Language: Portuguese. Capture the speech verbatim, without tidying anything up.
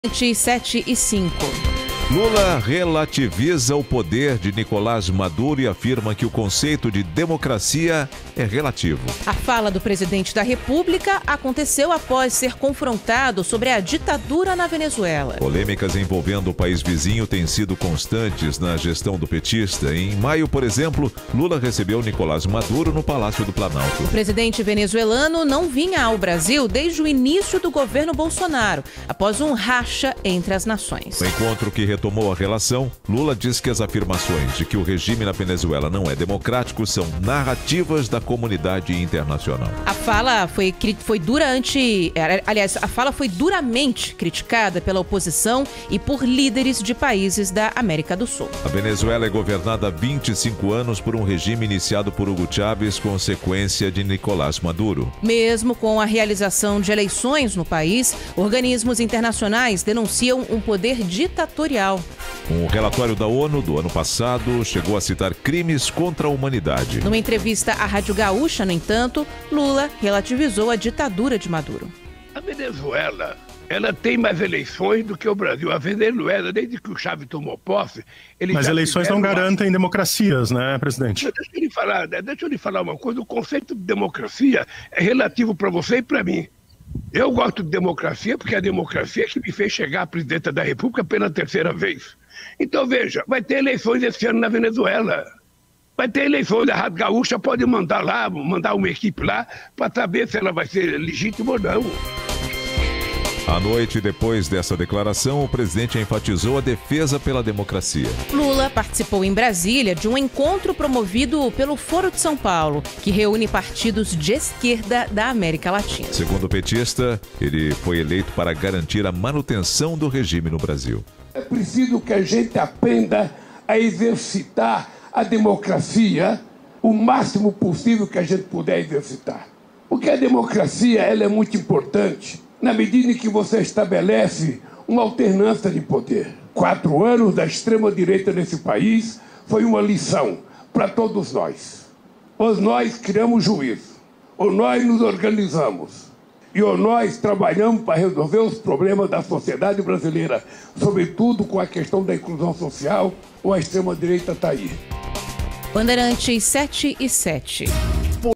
sete e cinco. Lula relativiza o poder de Nicolás Maduro e afirma que o conceito de democracia é relativo. A fala do presidente da República aconteceu após ser confrontado sobre a ditadura na Venezuela. Polêmicas envolvendo o país vizinho têm sido constantes na gestão do petista. Em maio, por exemplo, Lula recebeu Nicolás Maduro no Palácio do Planalto. O presidente venezuelano não vinha ao Brasil desde o início do governo Bolsonaro, após um racha entre as nações. No encontro que retomou a relação, Lula diz que as afirmações de que o regime na Venezuela não é democrático são narrativas da comunidade internacional. A fala foi, foi durante, aliás, a fala foi duramente criticada pela oposição e por líderes de países da América do Sul. A Venezuela é governada há vinte e cinco anos por um regime iniciado por Hugo Chávez, consequência de Nicolás Maduro. Mesmo com a realização de eleições no país, organismos internacionais denunciam um poder ditatorial. Um relatório da ONU do ano passado chegou a citar crimes contra a humanidade. Numa entrevista à Rádio Gaúcha, no entanto, Lula relativizou a ditadura de Maduro. A Venezuela, ela tem mais eleições do que o Brasil. A Venezuela, desde que o Chávez tomou posse... Ele Mas eleições não garantem uma... democracias, né, presidente? Deixa eu lhe falar, deixa eu lhe falar uma coisa. O conceito de democracia é relativo para você e para mim. Eu gosto de democracia porque é a democracia que me fez chegar à presidência da República pela terceira vez. Então, veja, vai ter eleições esse ano na Venezuela. Vai ter eleições, a Rádio Gaúcha pode mandar lá, mandar uma equipe lá para saber se ela vai ser legítima ou não. À noite, depois dessa declaração, o presidente enfatizou a defesa pela democracia. Lula participou em Brasília de um encontro promovido pelo Foro de São Paulo, que reúne partidos de esquerda da América Latina. Segundo o petista, ele foi eleito para garantir a manutenção do regime no Brasil. É preciso que a gente aprenda a exercitar a democracia o máximo possível que a gente puder exercitar. Porque a democracia ela é muito importante na medida em que você estabelece uma alternância de poder. Quatro anos da extrema-direita nesse país foi uma lição para todos nós. Ou nós criamos juízo, ou nós nos organizamos, e ou nós trabalhamos para resolver os problemas da sociedade brasileira, sobretudo com a questão da inclusão social, ou a extrema-direita está aí. Bandeirantes sete e sete.